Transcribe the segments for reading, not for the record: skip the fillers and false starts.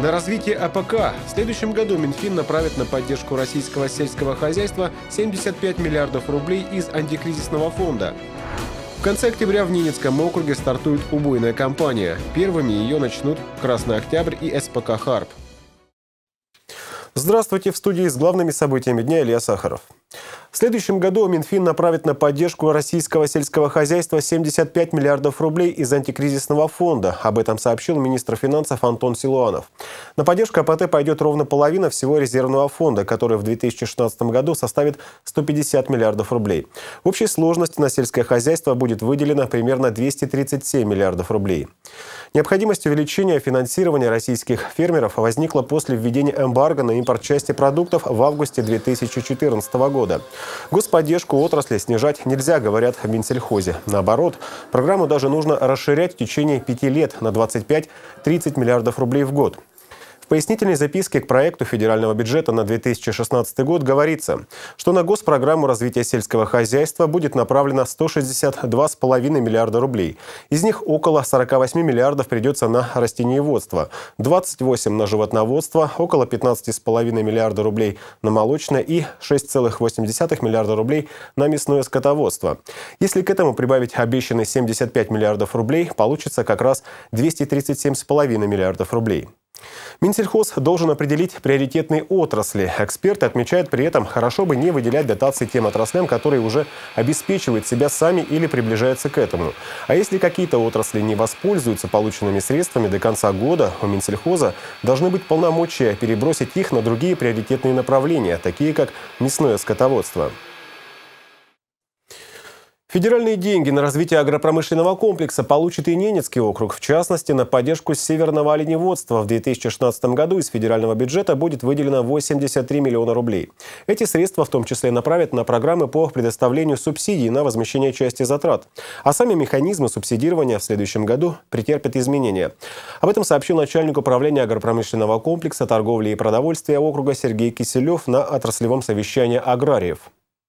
на развитие АПК. В следующем году Минфин направит на поддержку российского сельского хозяйства 75 миллиардов рублей из антикризисного фонда. В конце октября в Ненецком округе стартует убойная кампания. Первыми ее начнут «Красный Октябрь» и СПК «Харп». Здравствуйте, в студии с главными событиями дня Илья Сахаров. В следующем году Минфин направит на поддержку российского сельского хозяйства 75 миллиардов рублей из антикризисного фонда. Об этом сообщил министр финансов Антон Силуанов. На поддержку АПТ пойдет ровно половина всего резервного фонда, который в 2016 году составит 150 миллиардов рублей. В общей сложности на сельское хозяйство будет выделено примерно 237 миллиардов рублей. Необходимость увеличения финансирования российских фермеров возникла после введения эмбарго на импорт части продуктов в августе 2014 года. Господдержку отрасли снижать нельзя, говорят в Минсельхозе. Наоборот, программу даже нужно расширять в течение 5 лет на 25-30 миллиардов рублей в год. В пояснительной записке к проекту федерального бюджета на 2016 год говорится, что на госпрограмму развития сельского хозяйства будет направлено 162,5 миллиарда рублей. Из них около 48 миллиардов придется на растениеводство, 28 на животноводство, около 15,5 миллиарда рублей на молочное и 6,8 миллиарда рублей на мясное скотоводство. Если к этому прибавить обещанные 75 миллиардов рублей, получится как раз 237,5 миллиардов рублей. Минсельхоз должен определить приоритетные отрасли. Эксперты отмечают при этом, хорошо бы не выделять дотации тем отраслям, которые уже обеспечивают себя сами или приближаются к этому. А если какие-то отрасли не воспользуются полученными средствами до конца года, у Минсельхоза должны быть полномочия перебросить их на другие приоритетные направления, такие как мясное скотоводство. Федеральные деньги на развитие агропромышленного комплекса получит и Ненецкий округ. В частности, на поддержку северного оленеводства в 2016 году из федерального бюджета будет выделено 83 миллиона рублей. Эти средства в том числе направят на программы по предоставлению субсидий на возмещение части затрат. А сами механизмы субсидирования в следующем году претерпят изменения. Об этом сообщил начальник управления агропромышленного комплекса торговли и продовольствия округа Сергей Киселев на отраслевом совещании аграриев.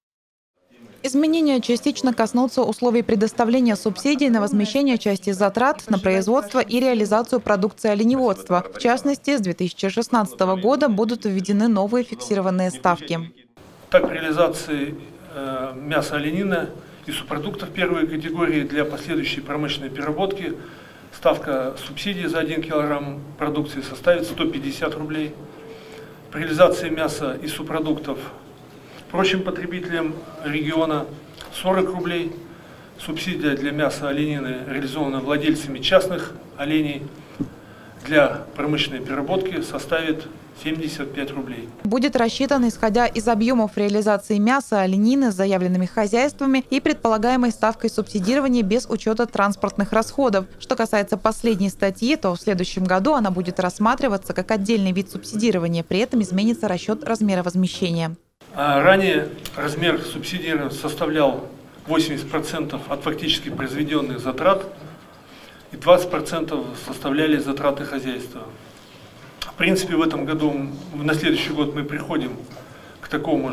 Изменения частично коснутся условий предоставления субсидий на возмещение части затрат на производство и реализацию продукции оленеводства. В частности, с 2016 года будут введены новые фиксированные ставки. Так, при реализации мяса оленины и субпродуктов первой категории для последующей промышленной переработки ставка субсидий за 1 килограмм продукции составит 150 рублей. При реализации мяса и субпродуктов прочим потребителям региона 40 рублей. Субсидия для мяса оленины реализована владельцами частных оленей для промышленной переработки составит 75 рублей. Будет рассчитан, исходя из объемов реализации мяса оленины с заявленными хозяйствами и предполагаемой ставкой субсидирования без учета транспортных расходов. Что касается последней статьи, то в следующем году она будет рассматриваться как отдельный вид субсидирования. При этом изменится расчет размера возмещения. Ранее размер субсидирования составлял 80% от фактически произведенных затрат и 20% составляли затраты хозяйства. В принципе, в этом году, на следующий год мы приходим к такому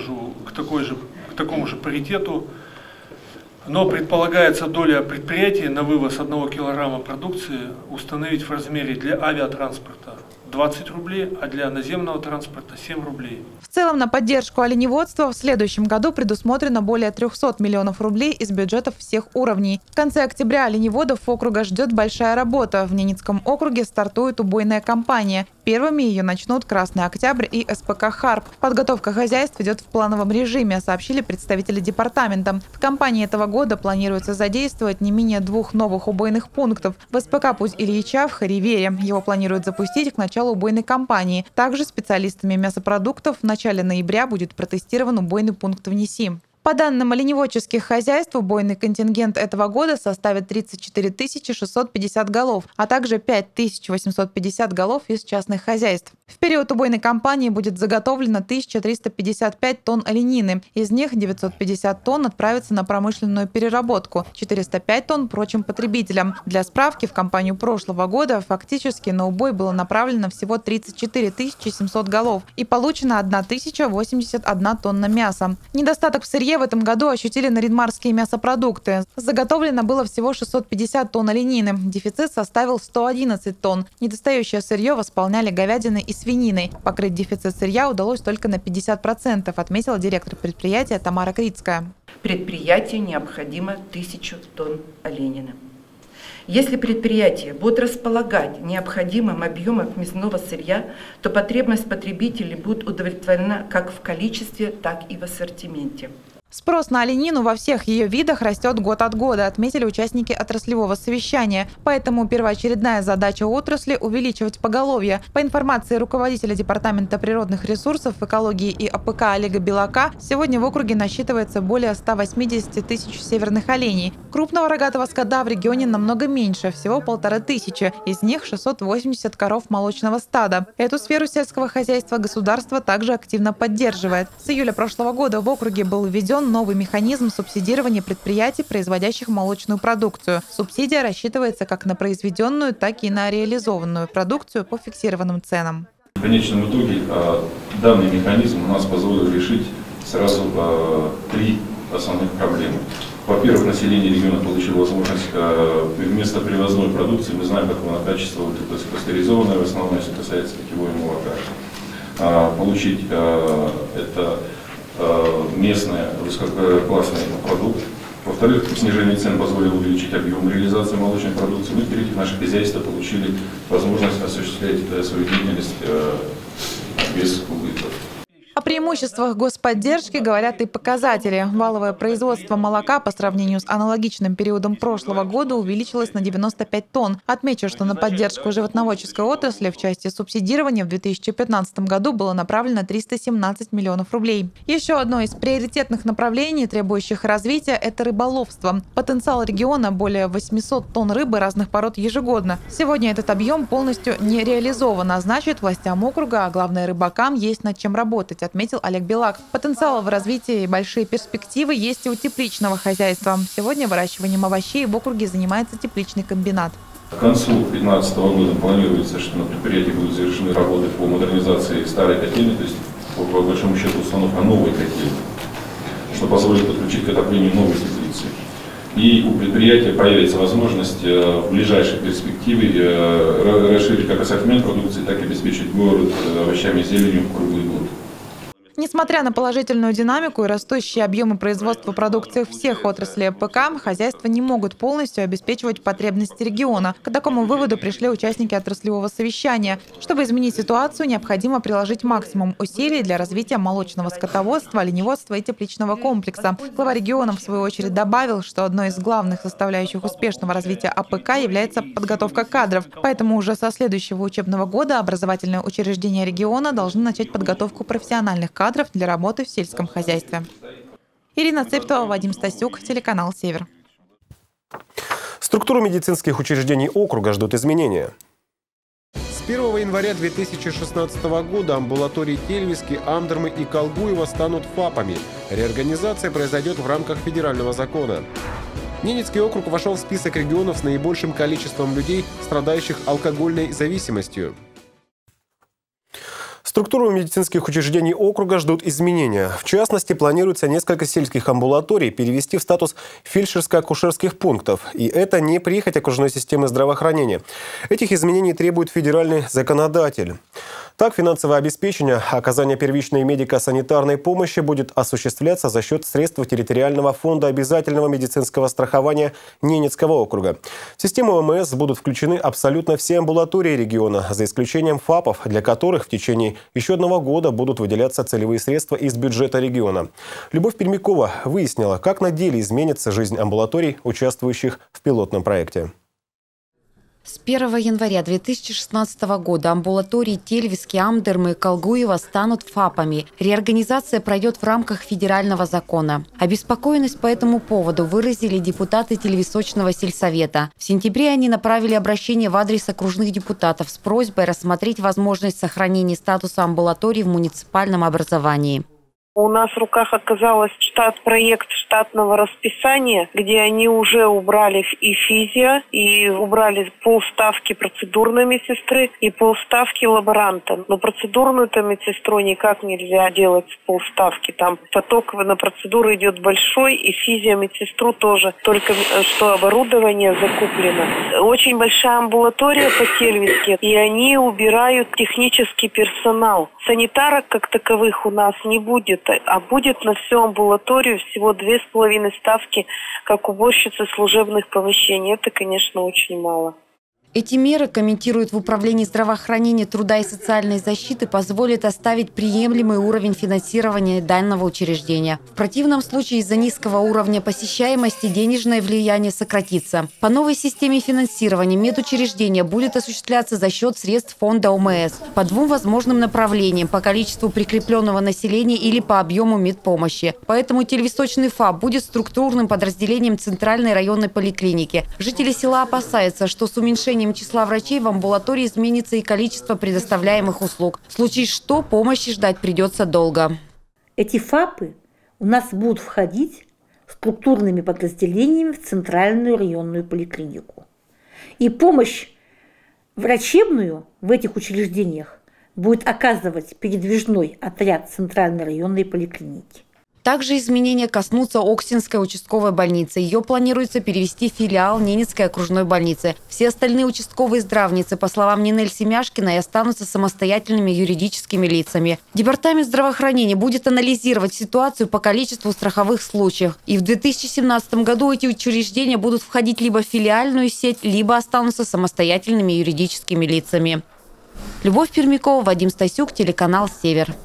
же паритету, но предполагается доля предприятий на вывоз 1 килограмма продукции установить в размере для авиатранспорта 20 рублей, а для наземного транспорта 7 рублей. В целом на поддержку оленеводства в следующем году предусмотрено более 300 миллионов рублей из бюджетов всех уровней. В конце октября оленеводов округа ждет большая работа. В Ненецком округе стартует убойная кампания. Первыми ее начнут «Красный Октябрь» и СПК «Харп». Подготовка хозяйств идет в плановом режиме, сообщили представители департамента. В кампании этого года планируется задействовать не менее 2 новых убойных пунктов. В СПК «Путь Ильича» в Харивере. Его планируют запустить к началу убойной кампании. Также специалистами мясопродуктов в начале ноября будет протестирован убойный пункт в Неси. По данным оленеводческих хозяйств, убойный контингент этого года составит 34 650 голов, а также 5 850 голов из частных хозяйств. В период убойной кампании будет заготовлено 1355 тонн оленины. Из них 950 тонн отправятся на промышленную переработку, 405 тонн – прочим потребителям. Для справки, в кампанию прошлого года фактически на убой было направлено всего 34 700 голов и получено 1081 тонна мяса. Недостаток в сырье в этом году ощутили наринмарские мясопродукты. Заготовлено было всего 650 тонн оленины. Дефицит составил 111 тонн. Недостающее сырье восполняли говядины и свининой. Покрыть дефицит сырья удалось только на 50%, отметила директор предприятия Тамара Крицкая. Предприятию необходимо 1000 тонн оленины. Если предприятие будет располагать необходимым объемом мясного сырья, то потребность потребителей будет удовлетворена как в количестве, так и в ассортименте. Спрос на оленину во всех ее видах растет год от года, отметили участники отраслевого совещания. Поэтому первоочередная задача отрасли – увеличивать поголовье. По информации руководителя Департамента природных ресурсов, экологии и АПК Олега Белака, сегодня в округе насчитывается более 180 тысяч северных оленей. Крупного рогатого скота в регионе намного меньше, всего 1500. Из них 680 коров молочного стада. Эту сферу сельского хозяйства государство также активно поддерживает. С июля прошлого года в округе был введен новый механизм субсидирования предприятий, производящих молочную продукцию. Субсидия рассчитывается как на произведенную, так и на реализованную продукцию по фиксированным ценам. В конечном итоге данный механизм у нас позволил решить сразу 3 основных проблемы. Во-первых, население региона получило возможность вместо привозной продукции, мы знаем, какого она качества, пастеризованное в основном, если касается питьевого молока, получить это местный высококлассный продукт. Во-вторых, снижение цен позволило увеличить объем реализации молочной продукции. Мы, в-третьих, наши хозяйства получили возможность осуществлять свою деятельность без убытков. О преимуществах господдержки говорят и показатели. Валовое производство молока по сравнению с аналогичным периодом прошлого года увеличилось на 95 тонн. Отмечу, что на поддержку животноводческой отрасли в части субсидирования в 2015 году было направлено 317 миллионов рублей. Еще одно из приоритетных направлений, требующих развития, это рыболовство. Потенциал региона – более 800 тонн рыбы разных пород ежегодно. Сегодня этот объем полностью не реализован, а значит, властям округа, а главное рыбакам, есть над чем работать, отметил Олег Белак. Потенциал в развитии и большие перспективы есть и у тепличного хозяйства. Сегодня выращиванием овощей в округе занимается тепличный комбинат. К концу 2015 года планируется, что на предприятии будут завершены работы по модернизации старой котельной, то есть по большому счету установка новой котельной, что позволит подключить к отоплению новой теплицы. И у предприятия появится возможность в ближайшей перспективе расширить как ассортимент продукции, так и обеспечить город овощами и зеленью круглый год. Несмотря на положительную динамику и растущие объемы производства продукции всех отраслей АПК, хозяйства не могут полностью обеспечивать потребности региона. К такому выводу пришли участники отраслевого совещания. Чтобы изменить ситуацию, необходимо приложить максимум усилий для развития молочного скотоводства, оленеводства и тепличного комплекса. Глава региона, в свою очередь, добавил, что одной из главных составляющих успешного развития АПК является подготовка кадров. Поэтому уже со следующего учебного года образовательные учреждения региона должны начать подготовку профессиональных кадров для работы в сельском хозяйстве. Ирина Цептова, Вадим Стасюк, телеканал «Север». Структуру медицинских учреждений округа ждут изменения. С 1 января 2016 года амбулатории Тельвиски, Амдермы и Колгуева станут ФАПами. Реорганизация произойдет в рамках федерального закона. Ненецкий округ вошел в список регионов с наибольшим количеством людей, страдающих алкогольной зависимостью. Структуру медицинских учреждений округа ждут изменения. В частности, планируется несколько сельских амбулаторий перевести в статус фельдшерско-акушерских пунктов. И это не прихоть окружной системы здравоохранения. Этих изменений требует федеральный законодатель. Так, финансовое обеспечение оказания первичной медико-санитарной помощи будет осуществляться за счет средств территориального фонда обязательного медицинского страхования Ненецкого округа. В систему ОМС будут включены абсолютно все амбулатории региона, за исключением ФАПов, для которых в течение еще 1 года будут выделяться целевые средства из бюджета региона. Любовь Пермякова выяснила, как на деле изменится жизнь амбулаторий, участвующих в пилотном проекте. С 1 января 2016 года амбулатории Тельвиски, Амдермы и Колгуева станут ФАПами. Реорганизация пройдет в рамках федерального закона. Обеспокоенность по этому поводу выразили депутаты Телевисочного сельсовета. В сентябре они направили обращение в адрес окружных депутатов с просьбой рассмотреть возможность сохранения статуса амбулаторий в муниципальном образовании. У нас в руках оказалось проект штатного расписания, где они уже убрали и физио, и убрали полставки процедурной медсестры и полставки лаборанта. Но процедурную-то медсестру никак нельзя делать с полставки. Там поток на процедуру идет большой, и физио-медсестру тоже, только что оборудование закуплено. Очень большая амбулатория по Тельвиске, и они убирают технический персонал. Санитарок как таковых у нас не будет. А будет на всю амбулаторию всего 2,5 ставки, как уборщицы служебных помещений. Это, конечно, очень мало. Эти меры, комментируют в Управлении здравоохранения, труда и социальной защиты, позволят оставить приемлемый уровень финансирования данного учреждения. В противном случае из-за низкого уровня посещаемости денежное влияние сократится. По новой системе финансирования медучреждение будет осуществляться за счет средств фонда ОМС по двум возможным направлениям: по количеству прикрепленного населения или по объему медпомощи. Поэтому Телевисочный ФАП будет структурным подразделением Центральной районной поликлиники. Жители села опасаются, что с уменьшением числа врачей в амбулатории изменится и количество предоставляемых услуг. В случае что, помощи ждать придется долго. Эти ФАПы у нас будут входить структурными подразделениями в Центральную районную поликлинику. И помощь врачебную в этих учреждениях будет оказывать передвижной отряд Центральной районной поликлиники. Также изменения коснутся Оксинской участковой больницы. Ее планируется перевести в филиал Ненецкой окружной больницы. Все остальные участковые здравницы, по словам Нинель Семяшкиной, останутся самостоятельными юридическими лицами. Департамент здравоохранения будет анализировать ситуацию по количеству страховых случаев. И в 2017 году эти учреждения будут входить либо в филиальную сеть, либо останутся самостоятельными юридическими лицами. Любовь Пермякова, Вадим Стасюк, телеканал «Север».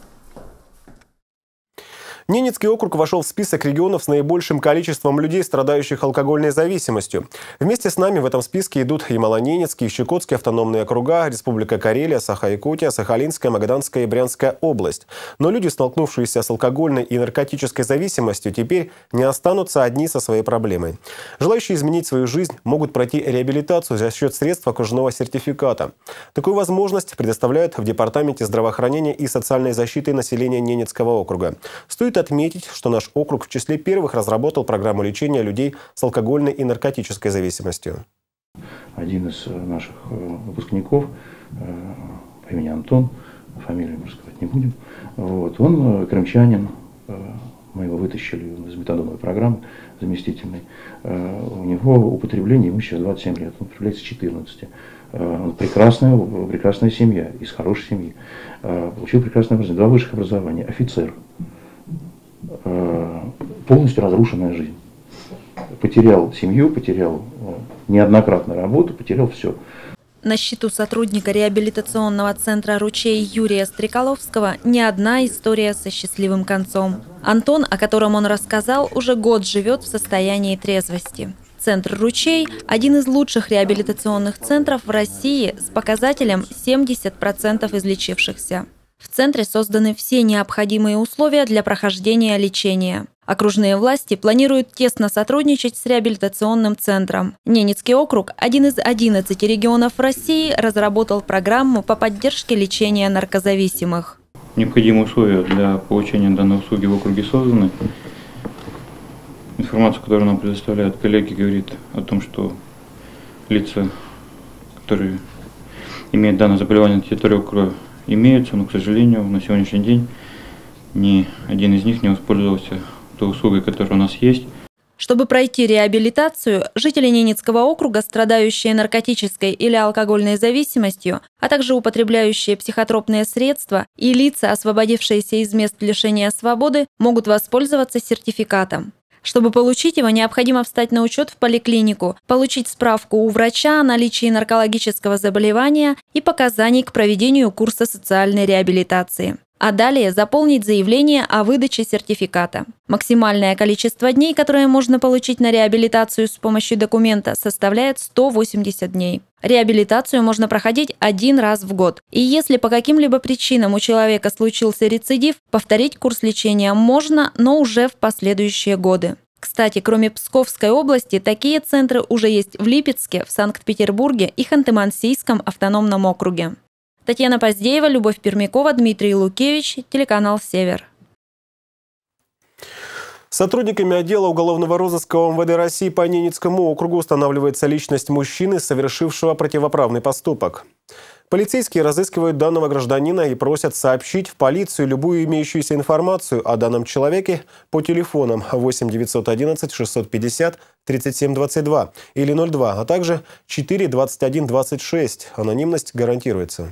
Ненецкий округ вошел в список регионов с наибольшим количеством людей, страдающих алкогольной зависимостью. Вместе с нами в этом списке идут Ямало-Ненецкий и Щекотский автономные округа, Республика Карелия, Саха-Якутия, Сахалинская, Магаданская и Брянская область. Но люди, столкнувшиеся с алкогольной и наркотической зависимостью, теперь не останутся одни со своей проблемой. Желающие изменить свою жизнь могут пройти реабилитацию за счет средств окружного сертификата. Такую возможность предоставляют в Департаменте здравоохранения и социальной защиты населения Ненецкого округа. Стоит отметить, что наш округ в числе первых разработал программу лечения людей с алкогольной и наркотической зависимостью. Один из наших выпускников, по имени Антон, фамилию рассказать не будем, он крымчанин, мы его вытащили из метадоновой программы заместительной. У него употребление, ему сейчас 27 лет, он употребляет с 14. Он прекрасная семья, из хорошей семьи. Получил прекрасное образование, 2 высших образования, офицер. Полностью разрушенная жизнь. Потерял семью, потерял неоднократно работу, потерял все. На счету сотрудника реабилитационного центра «Ручей» Юрия Стрекаловского не одна история со счастливым концом. Антон, о котором он рассказал, уже год живет в состоянии трезвости. Центр «Ручей» – один из лучших реабилитационных центров в России с показателем 70% излечившихся. В центре созданы все необходимые условия для прохождения лечения. Окружные власти планируют тесно сотрудничать с реабилитационным центром. Ненецкий округ, один из 11 регионов России, разработал программу по поддержке лечения наркозависимых. Необходимые условия для получения данной услуги в округе созданы. Информация, которую нам предоставляют коллеги, говорит о том, что лица, которые имеют данное заболевание на территории округа, имеются, но, к сожалению, на сегодняшний день ни один из них не воспользовался той услугой, которая у нас есть. Чтобы пройти реабилитацию, жители Ненецкого округа, страдающие наркотической или алкогольной зависимостью, а также употребляющие психотропные средства и лица, освободившиеся из мест лишения свободы, могут воспользоваться сертификатом. Чтобы получить его, необходимо встать на учет в поликлинику, получить справку у врача о наличии наркологического заболевания и показаний к проведению курса социальной реабилитации. А далее заполнить заявление о выдаче сертификата. Максимальное количество дней, которое можно получить на реабилитацию с помощью документа, составляет 180 дней. Реабилитацию можно проходить 1 раз в год. И если по каким-либо причинам у человека случился рецидив, повторить курс лечения можно, но уже в последующие годы. Кстати, кроме Псковской области, такие центры уже есть в Липецке, в Санкт-Петербурге и Ханты-Мансийском автономном округе. Татьяна Поздеева, Любовь Пермякова, Дмитрий Лукевич, телеканал «Север». Сотрудниками отдела уголовного розыска МВД России по Ненецкому округу устанавливается личность мужчины, совершившего противоправный поступок. Полицейские разыскивают данного гражданина и просят сообщить в полицию любую имеющуюся информацию о данном человеке по телефонам 8 911 650 37 22 или 02, а также 4 21 26. Анонимность гарантируется.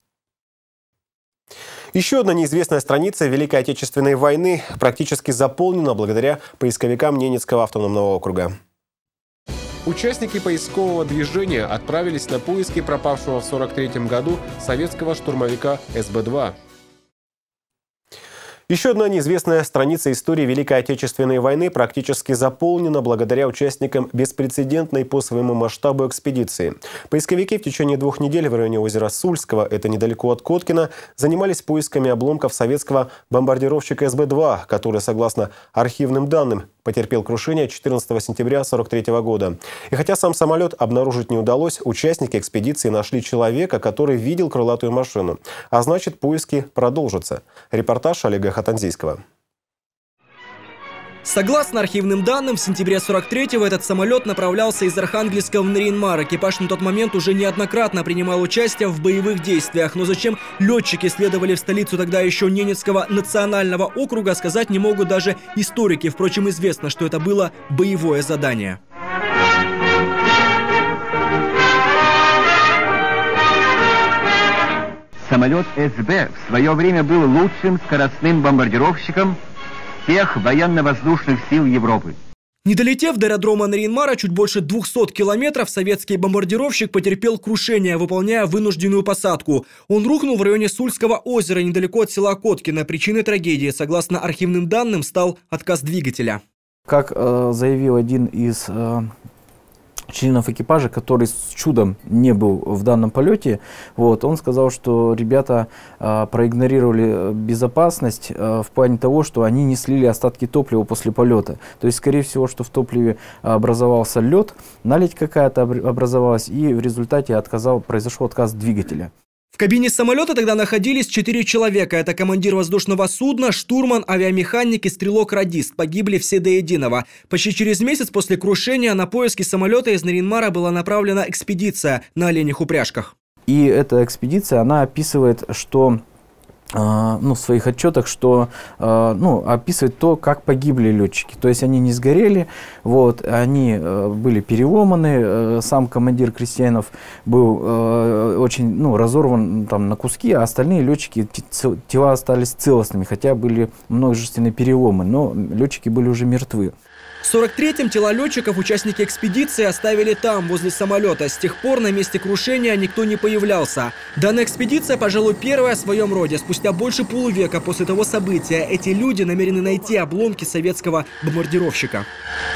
Еще одна неизвестная страница Великой Отечественной войны практически заполнена благодаря поисковикам Ненецкого автономного округа. Участники поискового движения отправились на поиски пропавшего в 1943 году советского штурмовика СБ-2. Еще одна неизвестная страница истории Великой Отечественной войны практически заполнена благодаря участникам беспрецедентной по своему масштабу экспедиции. Поисковики в течение 2 недель в районе озера Сульского, это недалеко от Коткина, занимались поисками обломков советского бомбардировщика СБ-2, который, согласно архивным данным, потерпел крушение 14 сентября 1943 года. И хотя сам самолет обнаружить не удалось, участники экспедиции нашли человека, который видел крылатую машину. А значит, поиски продолжатся. Репортаж Олега Хатанзийского. Согласно архивным данным, в сентябре 43-го этот самолет направлялся из Архангельска в Нарьян-Мар. Экипаж на тот момент уже неоднократно принимал участие в боевых действиях. Но зачем летчики следовали в столицу тогда еще Ненецкого национального округа, сказать не могут даже историки. Впрочем, известно, что это было боевое задание. Самолет СБ в свое время был лучшим скоростным бомбардировщиком всех военно-воздушных сил Европы. Не долетев до аэродрома Нарьян-Мара чуть больше 200 километров, советский бомбардировщик потерпел крушение, выполняя вынужденную посадку. Он рухнул в районе Сульского озера, недалеко от села Коткино. Причиной трагедии, согласно архивным данным, стал отказ двигателя. Как заявил один из членов экипажа, который с чудом не был в данном полете, он сказал, что ребята проигнорировали безопасность в плане того, что они не слили остатки топлива после полета. То есть, скорее всего, что в топливе образовался лед, наледь какая-то образовалась, и в результате произошел отказ двигателя. В кабине самолета тогда находились 4 человека. Это командир воздушного судна, штурман, авиамеханик и стрелок-радист. Погибли все до единого. Почти через месяц после крушения на поиски самолета из Нарьян-Мара была направлена экспедиция на оленях упряжках. И эта экспедиция, она описывает, что в своих отчетах, что описывает то, как погибли летчики. То есть они не сгорели, они были переломаны, сам командир Крестьянов был очень разорван на куски, а остальные летчики, тела остались целостными, хотя были множественные переломы, но летчики были уже мертвы. В 43-м тела летчиков участники экспедиции оставили там, возле самолета. С тех пор на месте крушения никто не появлялся. Данная экспедиция, пожалуй, первая в своем роде. Спустя больше полувека после того события эти люди намерены найти обломки советского бомбардировщика.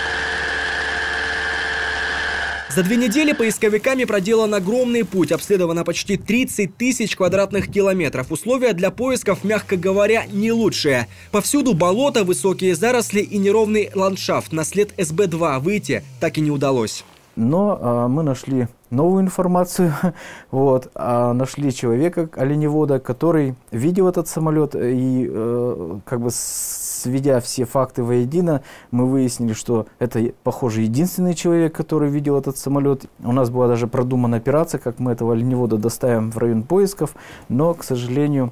За 2 недели поисковиками проделан огромный путь. Обследовано почти 30 тысяч квадратных километров. Условия для поисков, мягко говоря, не лучшие. Повсюду болото, высокие заросли и неровный ландшафт. На след СБ-2 выйти так и не удалось. Но мы нашли новую информацию. Нашли человека, оленевода, который видел этот самолет. И сведя все факты воедино, мы выяснили, что это, похоже, единственный человек, который видел этот самолет. У нас была даже продумана операция, как мы этого оленевода доставим в район поисков. Но, к сожалению,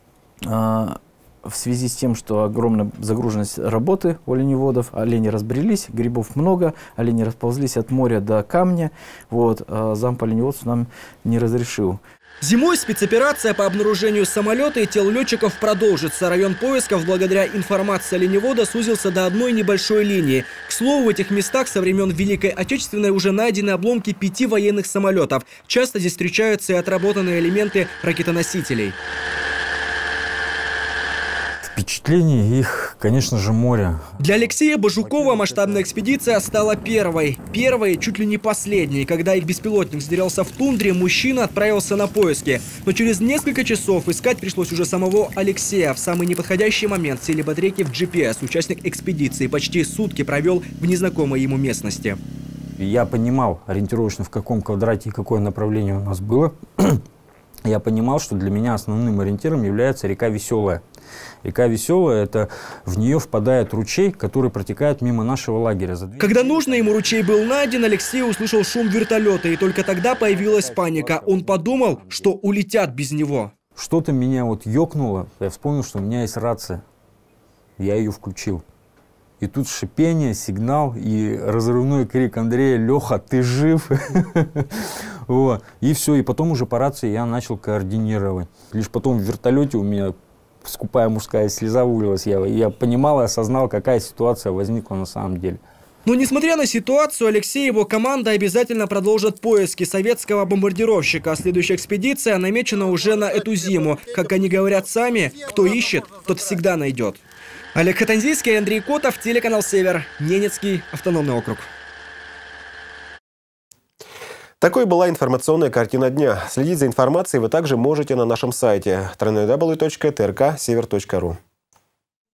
в связи с тем, что огромная загруженность работы у оленеводов, олени разбрелись, грибов много, олени расползлись от моря до камня. Замп оленеводцу нам не разрешил. Зимой спецоперация по обнаружению самолета и тел летчиков продолжится. Район поисков благодаря информации оленевода сузился до одной небольшой линии. К слову, в этих местах со времен Великой Отечественной уже найдены обломки 5 военных самолетов. Часто здесь встречаются и отработанные элементы ракетоносителей. В Впечатлений их, конечно же, море. Для Алексея Бажукова масштабная экспедиция стала первой. Первой, чуть ли не последней. Когда их беспилотник затерялся в тундре, мужчина отправился на поиски. Но через несколько часов искать пришлось уже самого Алексея. В самый неподходящий момент сели батарейки в GPS. Участник экспедиции почти сутки провел в незнакомой ему местности. Я понимал ориентировочно, в каком квадрате и какое направление у нас было. Я понимал, что для меня основным ориентиром является река Веселая. Река Веселая, это в нее впадает ручей, который протекает мимо нашего лагеря. Когда нужный ему ручей был найден, Алексей услышал шум вертолета, и только тогда появилась паника. Он подумал, что улетят без него. Что-то меня вот ёкнуло, я вспомнил, что у меня есть рация. Я ее включил. И тут шипение, сигнал и разрывной крик Андрея: «Леха, ты жив?» И все, и потом уже по рации я начал координировать. Лишь потом в вертолете у меня скупая мужская слеза вылилась. Я понимал и осознал, какая ситуация возникла на самом деле. Но несмотря на ситуацию, Алексей и его команда обязательно продолжат поиски советского бомбардировщика. Следующая экспедиция намечена уже на эту зиму. Как они говорят сами, кто ищет, тот всегда найдет. Олег Хатанзийский, Андрей Котов, телеканал «Север», Ненецкий автономный округ. Такой была информационная картина дня. Следить за информацией вы также можете на нашем сайте www.trksever.ru.